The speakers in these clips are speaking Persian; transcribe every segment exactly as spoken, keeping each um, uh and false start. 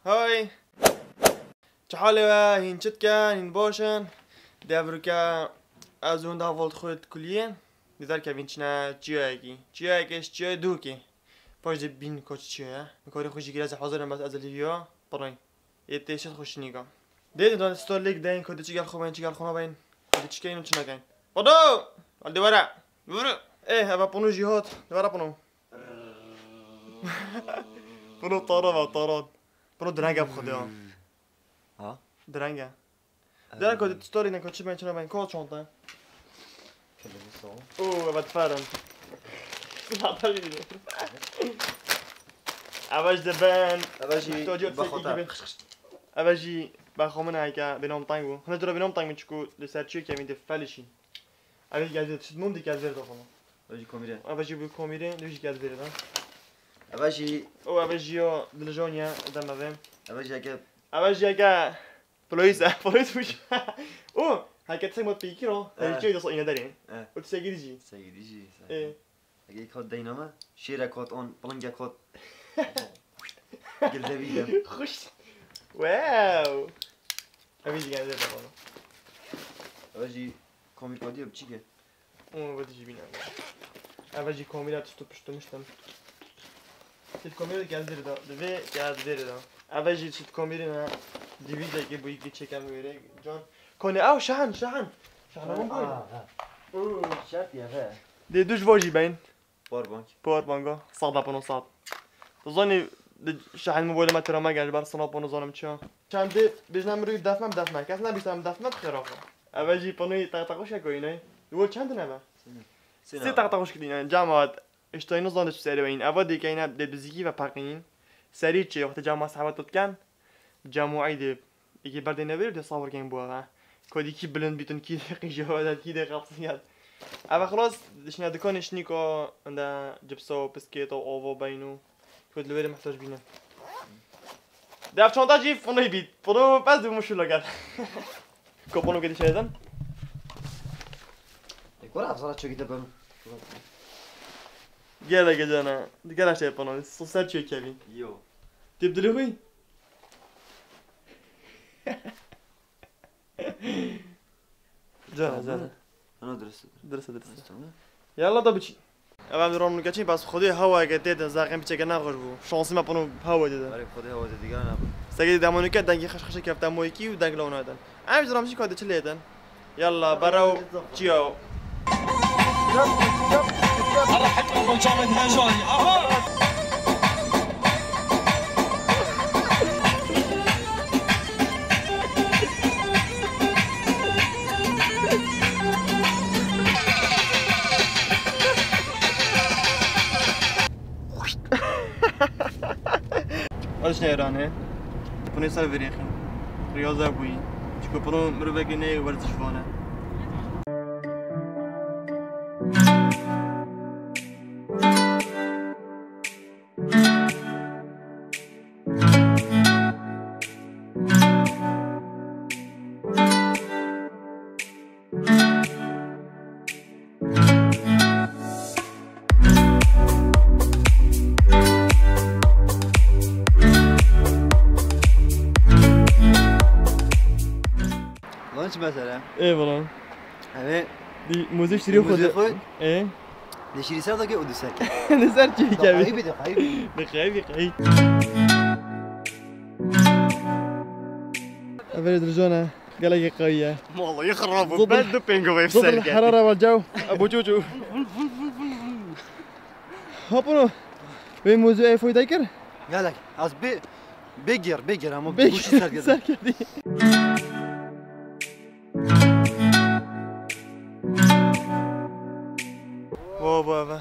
هاي تعالوا هين شت كان هين باشن دبركا از اون داوالت خود کلیه دیدار که وینچنا چیایی چیایش چیای دوکی پاش بین کوچ چیه میکاری خوشی گیره از حاضرم بس از لیویا برای یه تیشت خوش نیگم دیدی دان استولیک دین کدی چیگر خوبن چیگر خونه باین کدی چیکه اینو چنا کن بدو ال دوباره برو اه هبا پونو جهاد دوباره پونو پونو طارا و طارات پونو درنگه بخوده ها درنگه درنگه کدی استوری نکن چی باین چنا باین کات چونتا اوه بتفرم اواج دبان اواجی بخاطر اواجی بخوامن هایکا بنام تانگو هنر درا بنام تانگ میچکو لسرچی که میده فلشین اواج گازه تسموم دی گازه داخل اواجی کامیره اواجی بو کامیره دویش گازه دارن اواجی او اواجیو دلجونیا دم بهم اواجی اگه اواجی اگه پلیس پلیس وش او هایکا تسمو پیکی رو هایکی دست اینا دارین و تسگیری سیدی اه اگه کات دینامه شیر کات آن بلنگ کات گل دویدم خوش واو اواجی گازه داخل اواجی کامی کادی اب چیه اون ودی جبینه اواجی کامیرا تو پشت مشتم تیت کامیرا گازه دا دوی گازه دا اواجی تیت کامیرا دیویده که بوی که چکم میره جان کنه او شحن شحن شحن اون بود اوه شرطی ها دی دوش واجی بین بار بانک پاور بانگا صد پنو صد بزنی شحن موبایل ما ترا مگه بر صد پنو زانم چا چند بجنم روی دفمم دفمم کس نبیستم دفمم خرافه اواجی پنوی تقطقش کوی نه دول چند نه سه تقطقش کدین جماعت اشتاینو زانش سری بین اوا که اینا دزیکی و پقین سری چه وقت جمع صحبت کن جمعی دی یکی برده نبیر دی صور کن بوها کدی کی بلند بیتون کی قیجه داد کی قبضیات اما خلاص دشنا دکانش نیکو انده جبسا بسکیت و آوا بینو کد لویر محتاج بینه دف چانتا جیف فنوی بیت پنو پس دو مشکل لگد کپونو کدی شایدن یکور افزار چه گیده بم گله گجانا دیگر اشته پنو سر چی کردی یو تبدیلی خوی جانا جانا انا درست درسته درسته یالا دا بچی اول میرم نگاچی بس خودی هوا اگه دیدن زاقم بچه نه خوش بو شانسی ما پنو هوا دیدن برای خودی هوا دیگر نبود سگی دمونی که دنگی خش خش کفتم مویکی و دنگ لون هدن امروز رامشی کاده چه لیدن یالا براو چیو اش ایرانه پونی سر وریخی ریاضه بویی چکو پرو مرو بگی نه ورزش وانه لانچ مثلا ايه والله hani دي موزيك شريو موزيك خود خود؟ ايه نشيري سر داگه اودسک نزار چی کبی خیلی بده خیلی بخیبی خیلی أفريد رجونا قلقة قوية والله يخربوا ضد بدو بينجو ضد بيفسر الحرارة والجو أبو جوجو هابونو وين موزو اي فوي دايكر يالك از بي بيجر بيجر اما بيك بوشي سر كده سركدي واو بابا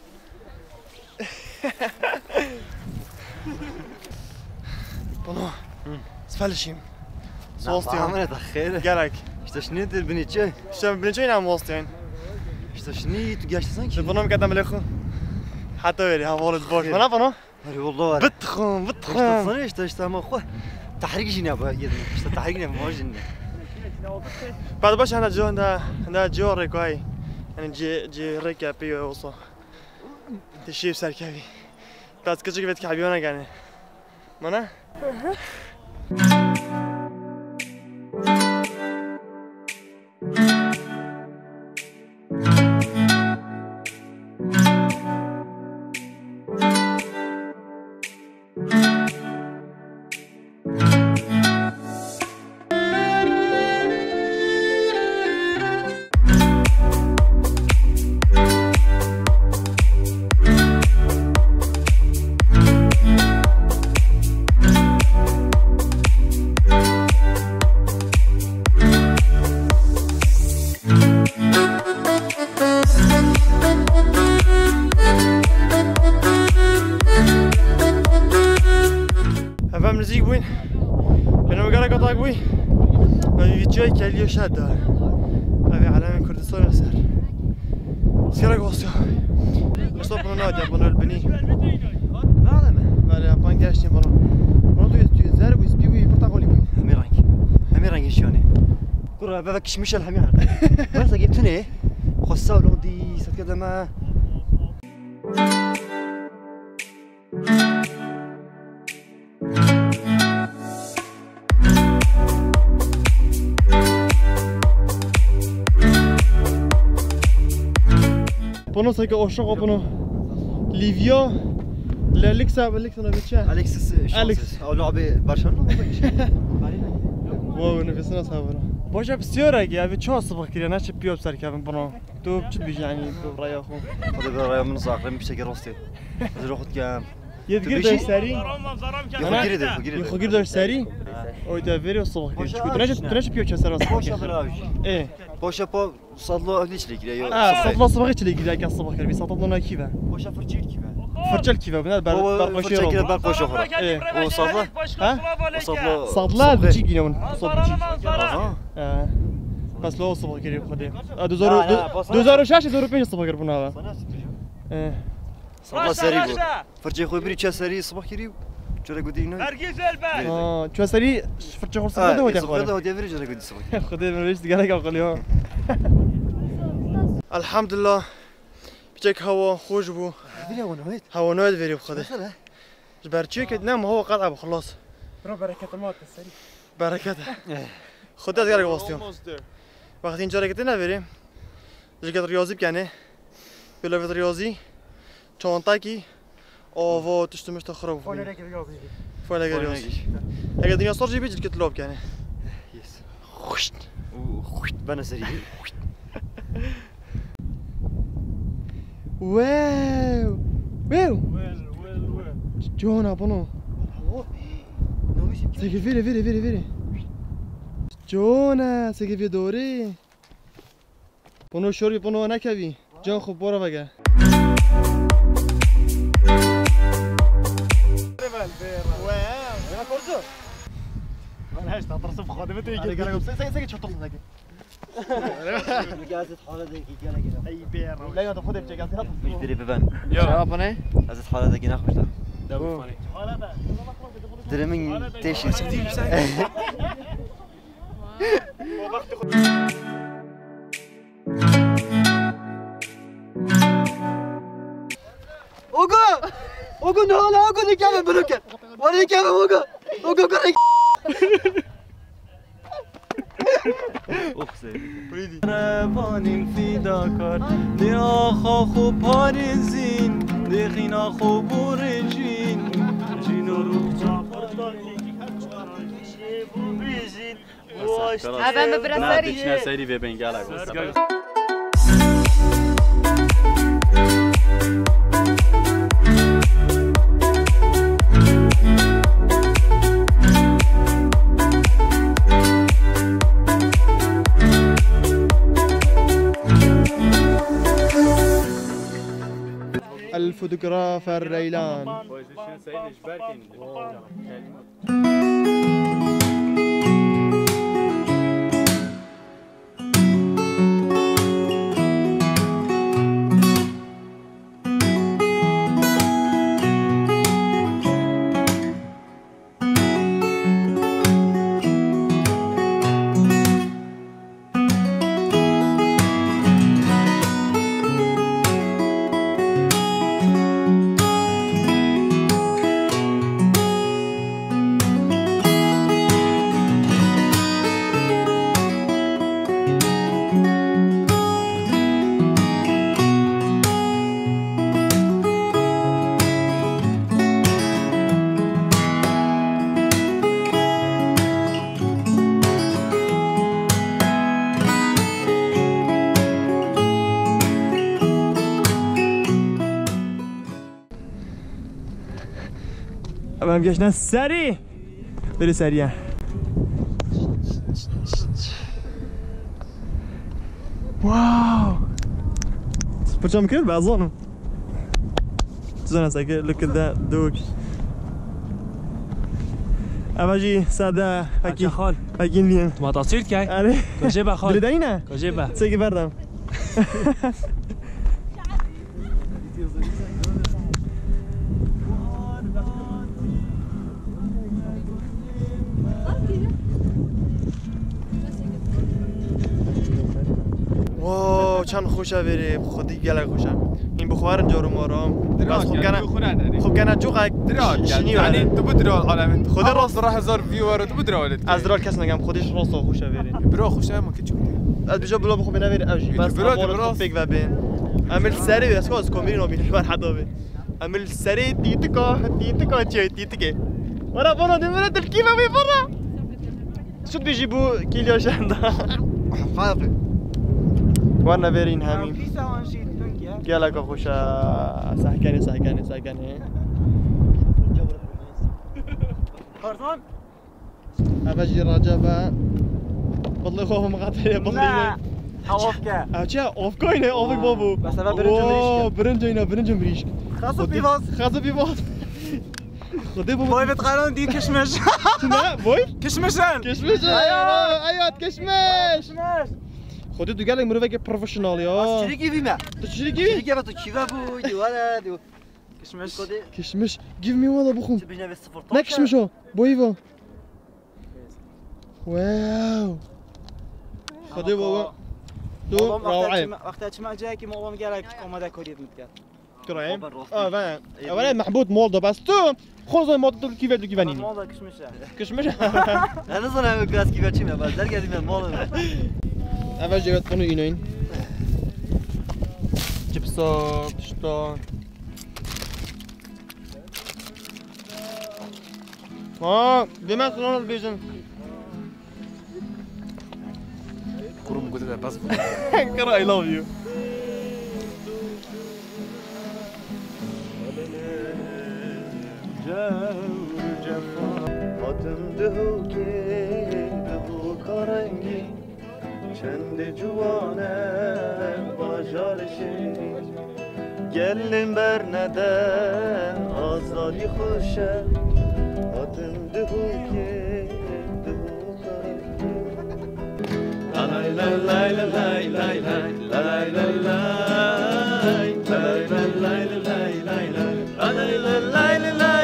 بونو سفلشيم صوصتين عملت خير قالك işte شنو دير بنيتشي شو بنجينا موصتين işte شنو تقاش تسانك بونو قدام لكو حتى ويري هاولد بوش بنا بونو هري والله بتخون işte بتخون sana işte işte ama خو تحريق جينا يدنا işte تحريق جينا ما جينا بعد باش انا جو عندها عندها جو ريكاي يعني جي جي ريكا بيو وصو تشيب سركبي بس كذا كيف تكحبيونا يعني مانا هم نزدیک بودین بنا مقاله قطع بوی و ویدیوی کلیو شد دار اوی علم کردستان سر سیرا گوسیا مصطفى نادي بنا البني نعلم ولی اپان گشتیم بنا بنا توی توی زر بوی سپیوی پرتقالی بوی همه رنگ همه رنگش یعنی قرا بفكش مش الهمي عرق بس جبتني خصا ولودي صد كذا ما بنا سايك عاشق بنا ليفيا لالكسا بالكسا نبتشا اليكسس أليكس. او لاعب برشلونه واو نفسنا صابرا باشه بسیار اگه اوی چه صبح کردی نه چه پیاب سر کردن بنا تو چه بیش یعنی تو رای خو خدا برای من زاخرم میشه که راستی از رو خود کم یدگیر داشت سری يا خير ده خير خو گیر داشت سری اوی تا وری صبح کردی تو نه تو نه پیاب چه سر راست باشه براوي اه باشه با صدلو ليش ليك يا اه صدلا صبح چه لیگی اگه صبح کردی صدلا نه کیه باشه فرچیر کی فرچل کیه بنا بر بر فرچیر خوشی کی بر خوش اخرى اه و صدلا ها صدلا صدلا بچی گیرم صبح چی اه اه بس لو صبح کردی خودی دو هزار و شش هزار و پنج صبح کرد بنا اه صدلا سری بود فرچیر خوی بری چه سری صبح کردی چرا قدی نه هرگز البته آه چه سری فرچه خورد سفره بود صبح اخوان ده ودی چرا قدی صبح خدای من ویش دیگه نگاه ها الحمدلله بچک هوا خوش بو بیا ونوید هوا نوید وری بخدا مثلا برچی که نم هوا قطع خلاص برو برکت ما سری برکت خدا دیگر گواستیم وقتی اینجا رکت نبریم جگت ریاضی بکنه بلاوت ریاضی چانتاکی آوا تشتمش تخرب فون رک ریاضی فعلا ریاضی اگه دنیا سر جیبی جگت لاب کنه يس خوشت خوشت بنا سری واو واو ويل ويل ويل جونا بونو سيكل فيري فيري فيري فيري جونا سيكل في دوري بونو شوري بونو نكبي جان خوب برو بگه انا هشت اطرسف خادمتي سيكل سيكل شطر صدق جازت حاله ذيك يلا كده اي بير لا يا خذ بجا قاعد مش دري ببان شباب انا جازت حاله ذيك ناخذ ده دابا دري من تيشي اوغو اوغو نو لا اوغو نكمل بلوكه ولا نكمل اوغو اوغو كرك روانیم فداکار دیا خو پارزین دخینا خو برجین جین و رو Adam abraçaria. Tinha série ver bengala agora. الفوتوغراف الريلان هم گشنه سری بری سریع واو پرچم کرد به ازانم زنه سکر look at that دوک اوجی ساده حاجی خال اگین بیم ما تصویر کی آره کجا به خال دلی نه کجا به سگی بردم واو چند خوشه بریم خودی گله خوشم این بخوار جارو مارام بس خوب کنه خوب کنه جوقک شنی يعني ولی انت بدري العالم خذ الراس. راح هزار فيور انت بدري ولد از درال کس نگم خودش راست خوشه بریم برو خوش ما كنت از بجا بلا بخو بنویر اوجی بس بلا بلا بلا. خوب بگ و بین عمل سری بس کاز کومبین نمیشه بر حدا بین عمل سری تیتکا تیتکا چه تیتکه ورا برا دمرت الكيفه بي برا شو بيجيبوا كيليا شندا حقيقي وانا فيرين همين قالك خوشا سحكاني سحكاني سحكاني خرطان ابجي رجبه والله خوف مقاطع والله حوافك او چه اوف کوینه اوف بابو بس اول برنج مریشک. برنج اینا برنج مریشک خاصو بیواز خاصو بیواز خدي بابا وای بتقارن دی کشمش نه وای کشمشن کشمش ايوه کشمش خدي تو قالك مروفك بروفيشنال يا چریکی بیمه تشريكي چریکی با تو کیوا بو دیواره دیو کشمش كشمش give me one ابو خم بجنب صفر ما كشمشو بويفا واو خدي بابا تو روعه وقتی چما جایی که ما گرک اومده کردید میکرد كرايم اه فاهم اولا محبوط مولدو بس تو خذ مولدو كيف كيف كيف مالا کشمشه كشمش انا زنم گاز کیوا چی میباز در گردیم مال اول جبت خونو ایناین چیپسا شتا ها بما سلام بیزن كروم قلت بس كرا I love you Adım dehûkê bi bû karengî çend ciwane bajar şîrîn gelin bernede azadî xweş e adım dehûkê bi bû karengî lay lay lay lay lay lay lay lay lay lay lay lay lay lay lay lay lay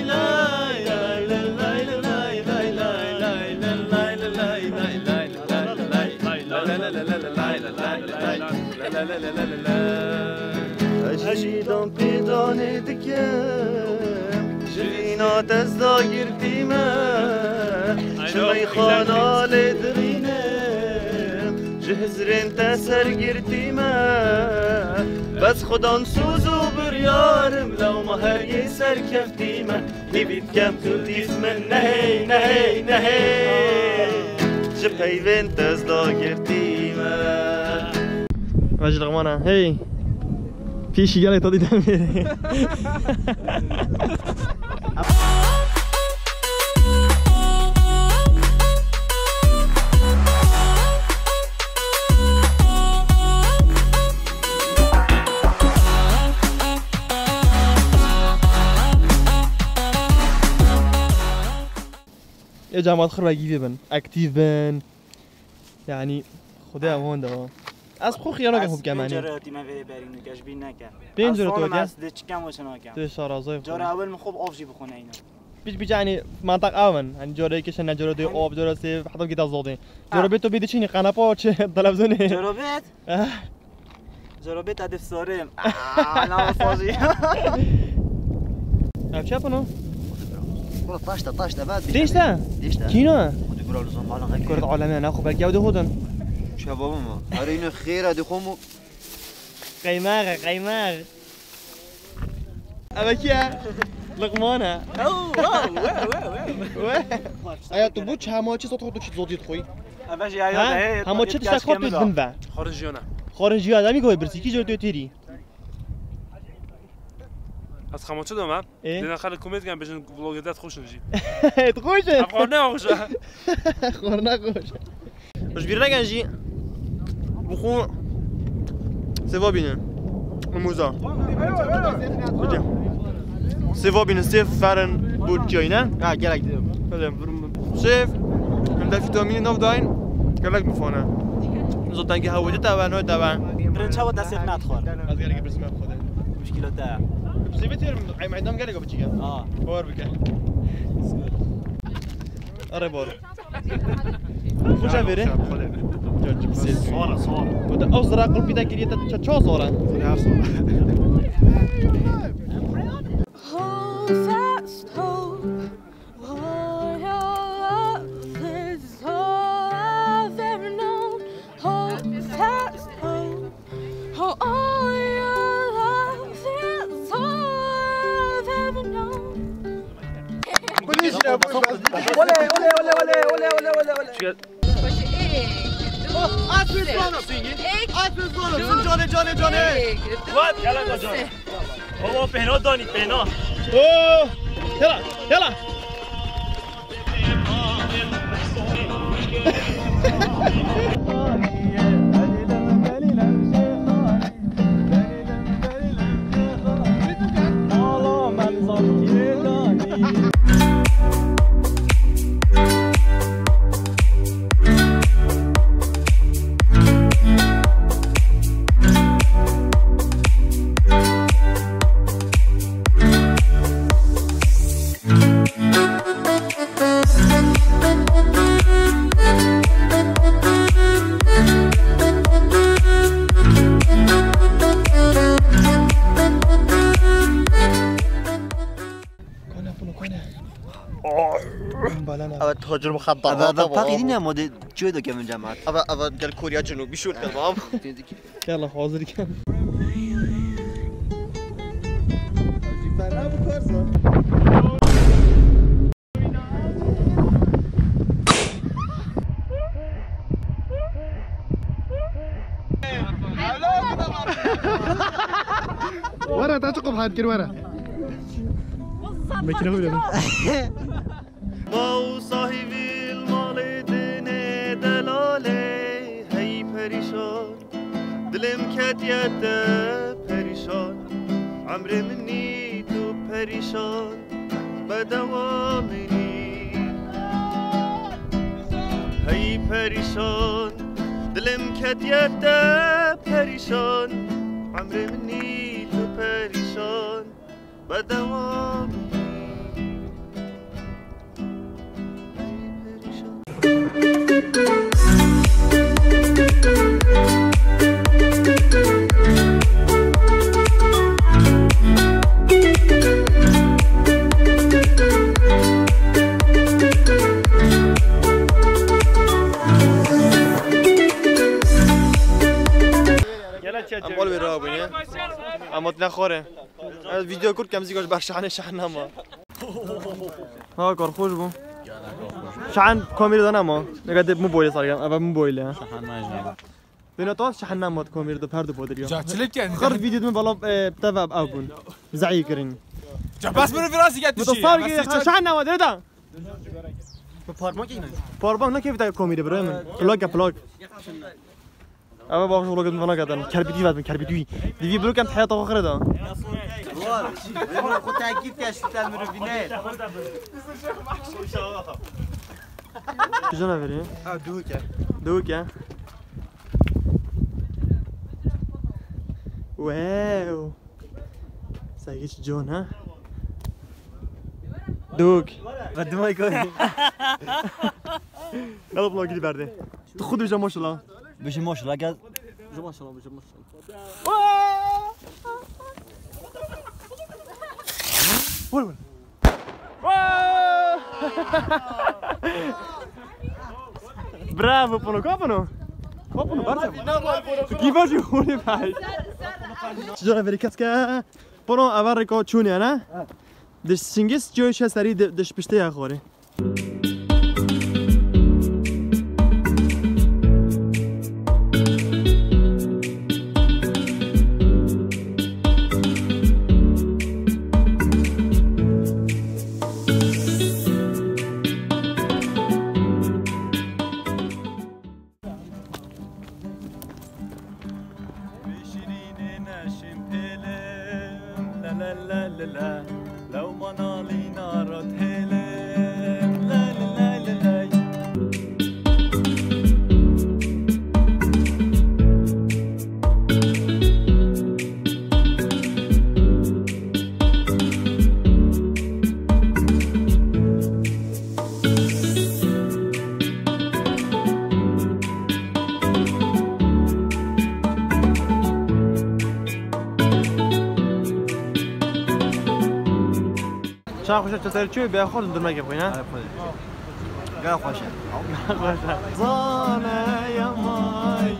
اجیدم پیدانه دکم جوینات از داگرتیمه شمی خانال درینم جهزرین تسر گرتیمه بس خودان سوزو بریارم لو ما هر یه سر کفتیمه نیبید کم تو دیز من نهی نهی نهی جب هیوین تز داگرتیمه مجد غمانه هی پیشی گلی تا دیدم میری يا جماعة خير واجيبي بن اكتيف بن يعني خدها هون ده از خو خیانت خوب کمانی جراتی من وری برینو کش بین نکرد پنج رو تو از ده چکم و چنا کم تو شارازای جار اول من خوب آفجی بخونه اینا بیش بیش يعني منطق اون يعني جوری که شن جوری آب جوری سی حتی گیت زاده جوری بیت تو بیت چینی قناپا چه تلویزیونی جرابت جرابت هدف سارم انا فاضی افشا پنو والله طاشته طاشته بعد ليش ده ليش كينا خدي برا لزوم على غير كرة عالمية ناخذ بالك يا هودن شباب ما ارينا خير هذي خمو قيماغ قيماغ أبكيا لقمانة اوه واو أيا تبوش هماچی صوت خودت زودی خوی باش يا يا هماچی تشک خودت بنبع خارجينا خارجی آدمی که برسی کی جوری تیری از خموچه دوما إيه؟ دیدن خالد کمد کردن بجن بلوگدات خوش نجی تخوشه افغان نه خوشه خورنا خوش باش بیر نگنجی بخون سوا بینه موزا بجا سوا بینه سیف فرن بود جای نه؟ ها گلک دیدم بله سیف من در فیتامین نو داین گلک میفونه زودن که هویده تبع نوع تبع برنچه و دستت ندخور از گلک برسیم خوده مشکلات ده سیف تیر عیم عیدم گلک بچی گم آه بار بکن آره بار خوش بیره صورة صورة وده أوزرا قلبي ده كريتا تشو صورة Hold fast, hold, all your love is all I've ever known. Hold fast, hold, hold all your love is all I've ever known. ولا ولا ولا ولا ولا ولا ولا ولا جانه جانه جانه What? Yalla جانه. بابا پهنا دانی پهنا اوه يلا يلا أبا تهجر مخدرات أبا باقي دينا مود جودو كم جماعة أبا أبا قال كوريا جنوبي شو الكلام يلا حاضر كم ورا تعتقب هاد كل ورا مكنه ولا با صاحبی المال دنه دلاله هی پریشان دلم کدیت پریشان عمر منی تو پریشان بدوامنی هی پریشان دلم کدیت پریشان عمر منی تو پریشان بدوامنی اموال بیراه بینه اما نخوره از ویدیو کرد کم زیگاش بر شحنه شحن نما ها کار خوش بو شحن کامیری دانه ما نگاه موبایل سرگم اول موبایله شحن مجنون بنا تو شحن نما کامیری دو پرده بودریا جا چلک کردی خرد ویدیو من بالا تبع ابون زعی کرین جا بس برو فراسی گرد بشی متصور شحن نما دردا باربانك هنا پاوربانک نه کیف تا کامیری برای من پلاگ پلاگ اما باقش ولو قد فنا قدن كربيدي بعد من كربيدي دي بلو كانت حياته اخرى ده والله كنت اكيد كاش تعمل روبينات شجنا فري اه دوكا دوكا واو سايش جون ها دوك قد ما يكون يلا بلوغ دي برده خذ بجا ما شاء الله بشي ما شاء الله قال ما شاء الله ما شاء الله وين وين برافو بونو كوبونو كوبونو برافو كيفاش يقولي بعد شجره فريكاسكا بونو افاريكو تشوني انا دش سينجس جوش سري دش بشتي اخوري نه خوشت چطور چی به خود دور مگه خوینه آره خودت گاه خوشه زانه یا مای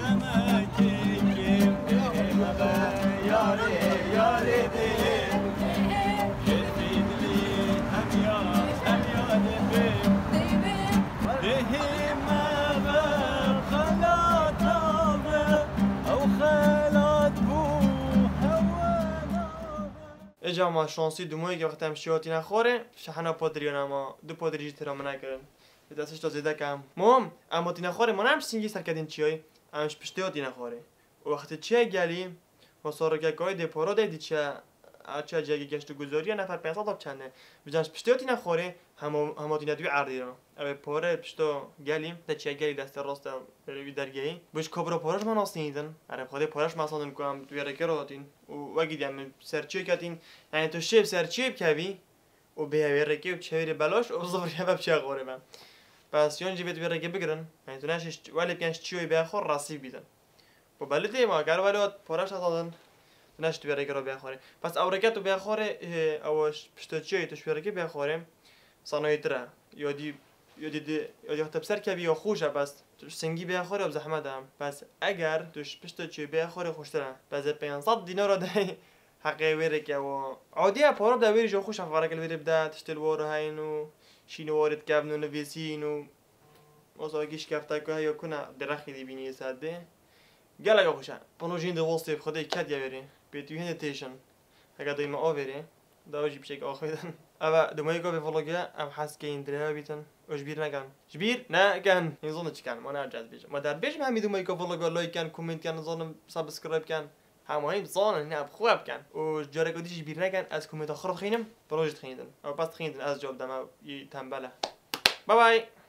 اجا ما شانسی دومایی که وقتی هم شیاتی نخوره شحنا پادریان اما دو پادریجی ترامه نکردن به دستش تا زیده کم مهم اما تی نخوره ما نمش سینگی سر کردین چیایی همش پشتیاتی نخوره و وقتی چیه گلیم و سارگه های دپارا دیدی چیه چه جایی گشت گذاری نفر پنجصد تا چنده بجاش پشتیاتی نخوره هم هم تی ندوی عردی را اوه پاره پشتو گلیم تا چیه گلی دست راست روی درگاهی باش کبرا پارش من آسیدن عرب خود پارش مثلا میکنم توی رکر راتین و وگیدیم سرچی کردین یعنی تو شیب سرچی بکوی و به هوی رکی و چهری بلاش و زوری هم بچه غوره من پس یون جیبت توی رکی بگیرن یعنی تو نشش ولی پیانش چیوی به خور راستی بیدن و بلده ما گر ولی پارش دادن نشت توی رکی رو بخوره پس اورکت تو بخوره اوش پشت چیوی توش رکی بخوره صنایع تره یادی یادی دی یادی حتی بسر کبی یا خوشه بس سنگی بخوره و زحمت هم پس اگر توش پشت چیوی بخوره خوشتره پس پانصد دینار ده حقی ویره که و عادیه پارم ده ویری جو خوش افکار کل ویری بده تشتل واره هینو شینو وارد کبنو نویسینو مثلا گیش کفته که یا کنه درختی دی بینی ساده گله خوشه پنوجین دوستی خدای کد یاری بیتوی هنده تیشن اگر دایم آوری داوجی بچه که آخیدن اما دمایی که به فلوگه ام حس که این دره بیتن و جبیر نکن جبیر نه کن این زونه چی کن ما نرجع بیشم ما در بیشم همی دمایی که فلوگه لایک کن کامنت کن زانم سابسکرایب کن همه هم زانن نه خوب کن و جاره کدیش جبیر نکن از کامنت آخر خینم پروژه خیندن او پس خیندن از جواب دم یه تنبله بای بای